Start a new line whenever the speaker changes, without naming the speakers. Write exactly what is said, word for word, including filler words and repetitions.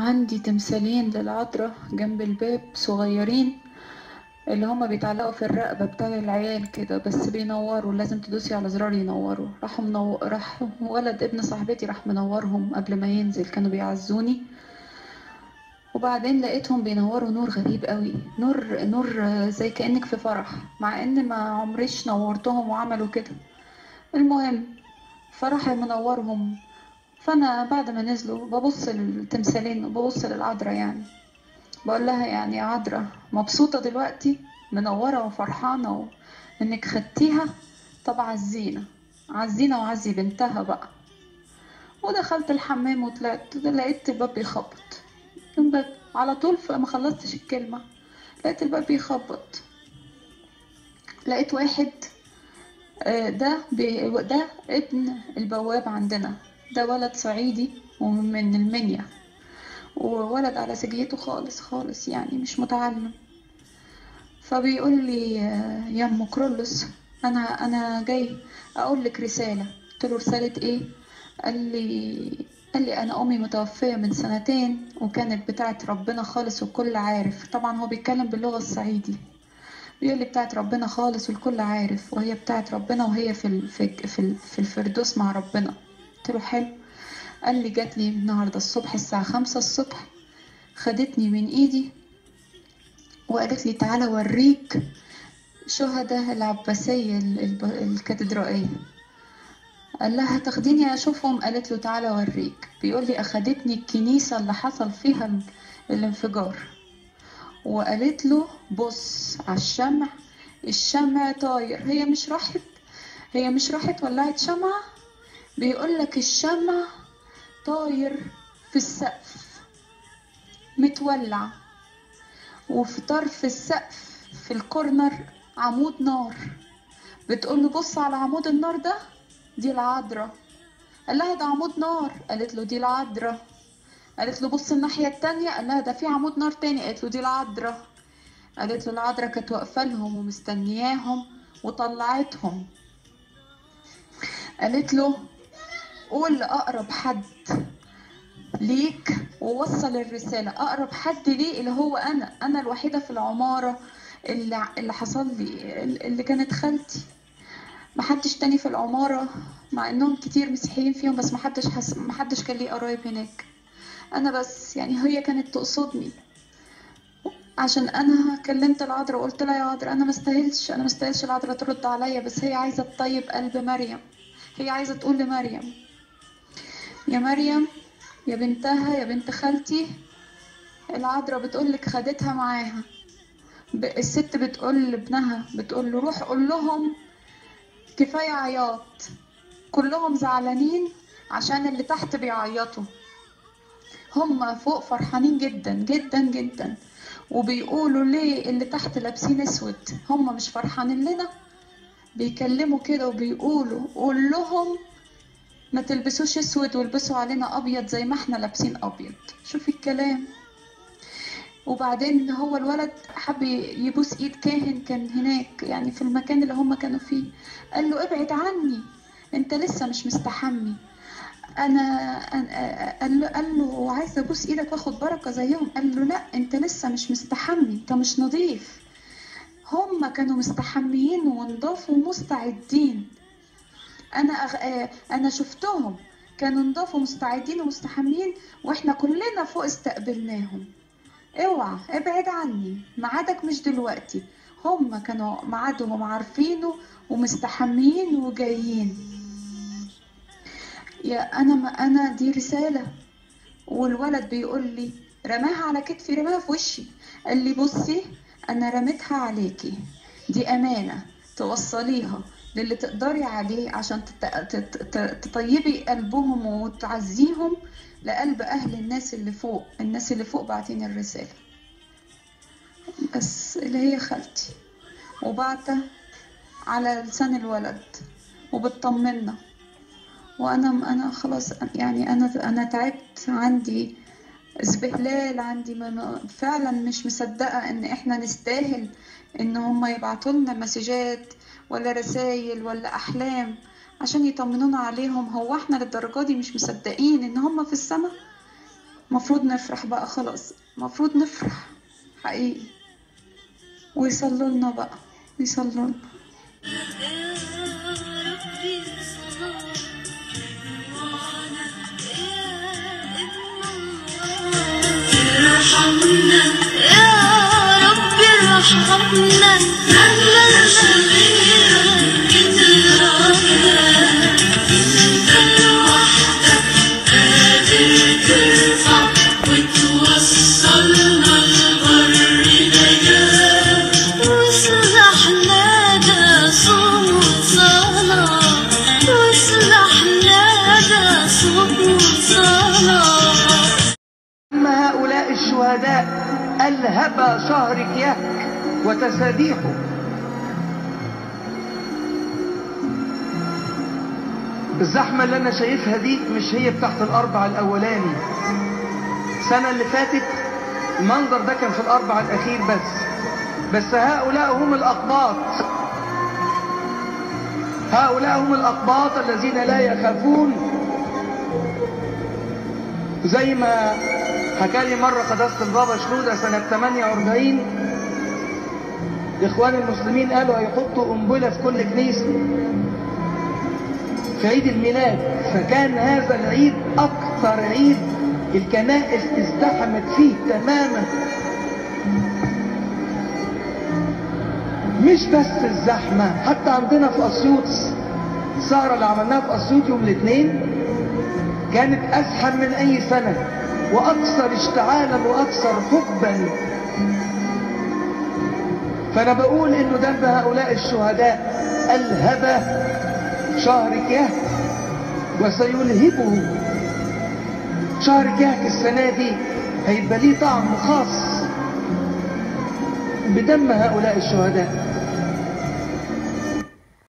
عندي تمثالين للعذراء جنب الباب صغيرين، اللي هما بيتعلقوا في الرقبة بتاع العيال كده، بس بينوروا، لازم تدوسي على زرار ينوروا. راحوا منو... راح ولد ابن صاحبتي راح منورهم قبل ما ينزل، كانوا بيعزوني. وبعدين لقيتهم بينوروا نور غريب قوي، نور نور زي كأنك في فرح، مع ان ما عمريش نورتهم وعملوا كده. المهم، فراح منورهم. فانا بعد ما نزلوا ببص للتمثالين وببص للعذراء، يعني بقول لها يعني يا عذراء مبسوطة دلوقتي منورة وفرحانة و... انك خدتيها؟ طب عزينا عزينا وعزي بنتها بقى. ودخلت الحمام وطلعت لقيت الباب بيخبط. الباب على طول، ما خلصتش الكلمة لقيت الباب بيخبط. لقيت واحد، آه، ده بي... ده ابن البواب عندنا، ده ولد صعيدي ومن المنيا، وولد على سجيته خالص خالص، يعني مش متعلم. فبيقول لي يا ام كرولوس، انا انا جاي اقول لك رساله. قلت له رساله ايه؟ قال لي قال لي انا امي متوفيه من سنتين، وكانت بتاعت ربنا خالص والكل عارف. طبعا هو بيتكلم باللغه الصعيدي، بيقول لي بتاعت ربنا خالص والكل عارف، وهي بتاعت ربنا، وهي في ال- في في في الفردوس مع ربنا. قلت له حلو. قال لي جات لي النهارده الصبح الساعه خمسة الصبح، خدتني من ايدي وقالت لي تعالى اوريك شهداء العباسية الكاتدرائية. قال لها تاخديني اشوفهم؟ قالت له تعالى اوريك. بيقول لي اخدتني الكنيسة اللي حصل فيها الانفجار، وقالت له بص على الشمع، الشمع طاير. هي مش راحت هي مش راحت ولعت شمعة، بيقول لك الشمع طاير في السقف متولع، وفي طرف السقف في الكورنر عمود نار. بتقول له بص على عمود النار ده، دي العذراء. قال لها ده عمود نار؟ قالت له دي العذراء. قالت له بص الناحية التانية، قال لها ده في عمود نار تاني، قالت له دي العذراء. قالت له العذراء كانت واقفة لهم ومستنياهم وطلعتهم. قالت له قول لأقرب حد ليك ووصل الرسالة. أقرب حد ليه اللي هو أنا أنا الوحيدة في العمارة اللي, اللي حصل لي، اللي كانت خالتي. محدش تاني في العمارة، مع انهم كتير مسيحيين فيهم، بس محدش حس... محدش كان ليه قرايب هناك. انا بس، يعني هي كانت تقصدني، عشان انا كلمت العذراء وقلت لها يا عذراء انا مستاهلش انا مستاهلش العذراء ترد عليا، بس هي عايزة تطيب قلب مريم. هي عايزة تقول لمريم يا مريم يا بنتها يا بنت خالتي، العذراء بتقولك خدتها معاها. الست بتقول لابنها، بتقول له روح قول لهم كفاية عياط، كلهم زعلانين عشان اللي تحت بيعيطوا، هم فوق فرحانين جدا جدا جدا، وبيقولوا ليه اللي تحت لابسين اسود، هم مش فرحانين لنا؟ بيكلموا كده وبيقولوا قول لهم ما تلبسوش اسود والبسوا علينا ابيض زي ما احنا لابسين ابيض. شوفي الكلام. وبعدين هو الولد حب يبوس ايد كاهن كان هناك، يعني في المكان اللي هم كانوا فيه. قال له ابعد عني، انت لسه مش مستحمي. انا قال له قال له عايز ابوس ايدك واخد بركه زيهم. قال له لا، انت لسه مش مستحمي، انت مش نظيف. هم كانوا مستحميين ونضاف ومستعدين. انا أغ... انا شفتهم كانوا نضاف ومستعدين ومستحميين، واحنا كلنا فوق استقبلناهم. اوعى ابعد عني، ميعادك مش دلوقتي. هم كانوا ميعادهم عارفينه ومستحميين وجايين. يا انا ما انا دي رساله. والولد بيقول لي رماها على كتفي، رماها في وشي. قال لي بصي انا رميتها عليكي، دي امانه توصليها للي تقدري عليه عشان تطيبي قلبهم وتعزيهم لقلب اهل الناس اللي فوق. الناس اللي فوق باعتين الرساله، بس اللي هي خالتي، وبعتها على لسان الولد وبتطمنا. وانا انا خلاص، يعني انا انا تعبت، عندي اسبهلال، عندي فعلا مش مصدقه ان احنا نستاهل ان هم يبعتوا لنا مسجات ولا رسائل ولا احلام عشان يطمنونا عليهم. هو احنا للدرجه دي مش مصدقين ان هم في السماء؟ مفروض نفرح بقى خلاص، مفروض نفرح حقيقي، ويصلوا لنا بقى، يصلوا لنا.
ارحمنا يا رب، ارحمنا مهما شغلنا كترنا، انت لوحدك قادر ترفع وتوصلنا لبر نجاة، واصلحنا ده صوم وصلاة، واصلحنا ده صوم وصلاة.
هؤلاء الشهداء ألهب شهر كيهك وتسابيحه. الزحمة اللي أنا شايفها دي مش هي بتاعت الأربع الأولاني. السنة اللي فاتت المنظر ده كان في الأربع الأخير بس. بس هؤلاء هم الأقباط، هؤلاء هم الأقباط الذين لا يخافون. زي ما حكى لي مرة قداسة البابا شنودة سنة ثمانية وأربعين، الإخوان المسلمين قالوا هيحطوا قنبلة في كل كنيسة في عيد الميلاد، فكان هذا العيد أكثر عيد الكنائس ازدحمت فيه تماما. مش بس الزحمة، حتى عندنا في أسيوط السهرة اللي عملناها في أسيوط يوم الاثنين كانت أزحم من أي سنة وأكثر اشتعالا وأكثر حبا. فأنا بقول إنه دم هؤلاء الشهداء ألهب شهر كيهك وسيلهبه. شهر كيهك السنة دي هيبقى ليه طعم خاص بدم هؤلاء الشهداء.